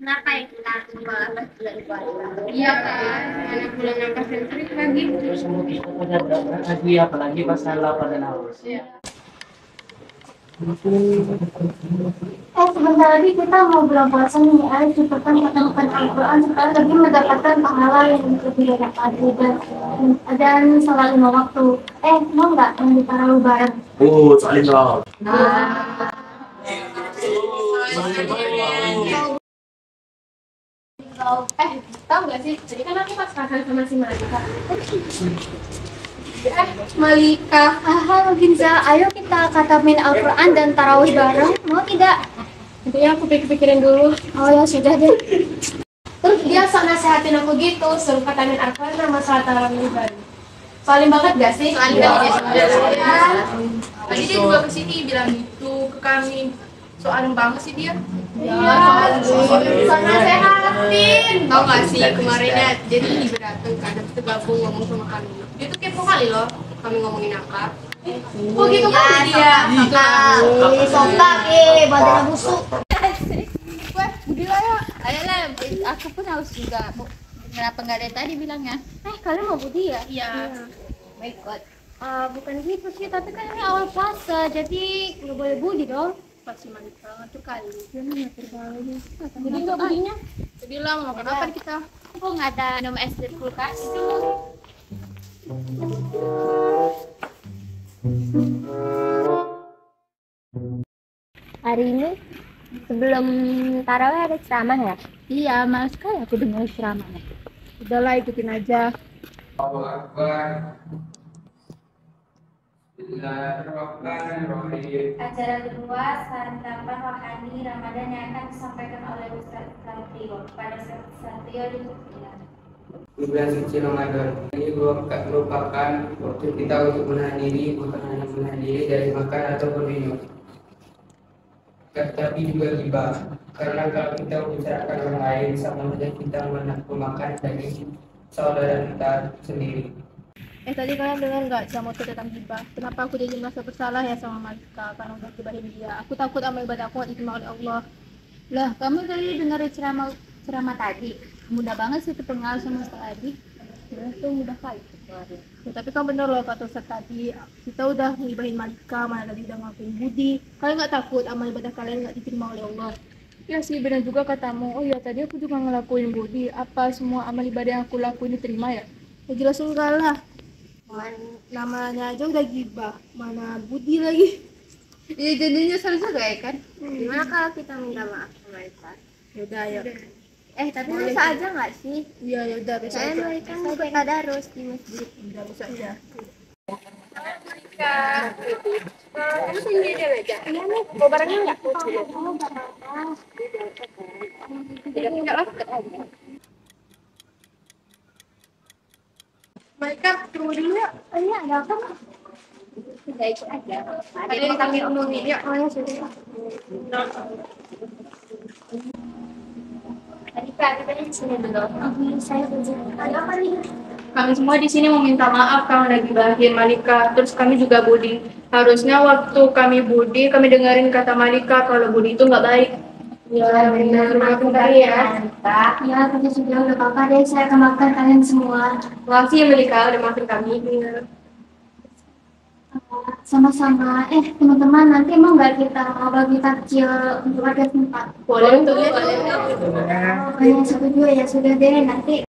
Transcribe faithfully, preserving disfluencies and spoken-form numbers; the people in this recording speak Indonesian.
Kenapa ya kita malah bulan puasa? Iya kan, mana bulan yang pasentrik lagi. Terus semua kita pada berangkat lagi apalagi pas tanggal pada haus. Iya. Eh, sebentar lagi kita mau bulan puasa nih. Ayo cepetan katakan Al-Quran supaya lebih mendapatkan pahala yang lebih banyak lagi dan dan sholat lima waktu. Eh, mau nggak yang di tarawih bareng? Oh, saling dong. Nah, Eh, tahu nggak sih? Tadi kan aku pas kangen sama si Malika. Eh, Malika. halo Ginza, ayo kita katamin Al-Quran dan tarawih bareng. Mau tidak? Nanti aku pikir-pikirin dulu. Oh ya sudah deh. Terus dia sok nasehatin aku gitu, suruh katamin Al-Quran sama salat tarawih bareng. Soalin banget gak sih? Soalin Iya, banget iya, ya. iya. Tadi dia juga kesini bilang gitu ke kami. Soalin banget sih dia. Iya, sok nasehatin. Tau gak sih kemarinnya jadi tiba dateng kan habis itu gabung ngomong sama kami. Dia tuh kepo kali loh kami ngomongin apa. Oh gitu kan dia. Sokak, eh, badannya busuk. Weh, gila ya. Ayolah, aku pun harus juga. Kenapa nggak dari tadi bilangnya? Eh, kalian mau budi ya? Iya. Baik kok. Eh, bukan gitu sih, tapi kan ini awal puasa, jadi nggak boleh budi dong. Pasti mandi banget tuh kali. Jadi nggak budinya? Jadi lah mau makan apa nih kita? Kok nggak ada minum es di kulkas? Hari ini sebelum tarawih ada ceramah ya? Iya, males sekali aku dengar ceramahnya. Udahlah ikutin aja. Allahu Akbar. Bismillahirrahmanirrahim. Acara kedua santapan rohani Ramadan yang akan disampaikan oleh Ustaz Satrio pada Satrio di Turkiya. Di bulan suci Ramadan ini merupakan waktu kita untuk menahan diri, bukan hanya menahan diri dari makan ataupun minum, tetapi juga ghibah. Karena kalau kita membicarakan orang lain, sama saja kita memakan daging saudara kita sendiri. Eh tadi kalian dengar nggak ceramah aku tentang hibah? Kenapa aku jadi merasa bersalah ya sama Malika karena udah gibahin dia? Aku takut amal ibadah aku nggak diterima oleh Allah. Lah, kamu tadi dengar ceramah ceramah tadi? Mudah banget sih terpengaruh sama Ustaz tadi. Ya, itu mudah kali. Ya, tapi kan bener loh kata Ustaz tadi, kita udah ngibahin Malika, mana tadi udah ngakuin budi. Kalian nggak takut amal ibadah kalian nggak diterima oleh Allah? Ya sih benar juga katamu. Oh ya tadi aku juga ngelakuin budi. Apa semua amal ibadah yang aku lakuin diterima ya? Ya jelas enggak lah. Man, namanya aja udah gibah, mana budi lagi. Ya jadinya seru juga ya kan? Gimana kalau kita minta maaf sama Ustaz? Yaudah ayo. Eh, tapi bisa aja nggak sih? Iya yaudah bisa Saya aja. mereka ikut tadarus di masjid. Udah bisa aja. Kamu sendiri aja. Iya nih, bawa barangnya nggak? Enggak lah. Mereka tunggu dulu ya. Oh iya, ada apa? Sudah ikut aja. Ada yang kami omongin. Ya, oh ya sudah. Tadi Kak, kita di sini dulu. Saya izin. Ada apa nih? Kami semua di sini mau minta maaf kalau udah gibahin Malika. Terus kami juga budi. Harusnya waktu kami budi, kami dengerin kata Malika kalau budi itu nggak baik. Ya, benar. Maafin kalian. Ya, tapi sudah udah apa-apa deh. Saya akan maafkan kalian semua. Makasih ya Malika udah maafin kami. Sama-sama. Eh, teman-teman, nanti mau nggak kita bagi takjil untuk warga tempat? Boleh tuh ya. Oh, kalian setuju ya? Sudah deh, nanti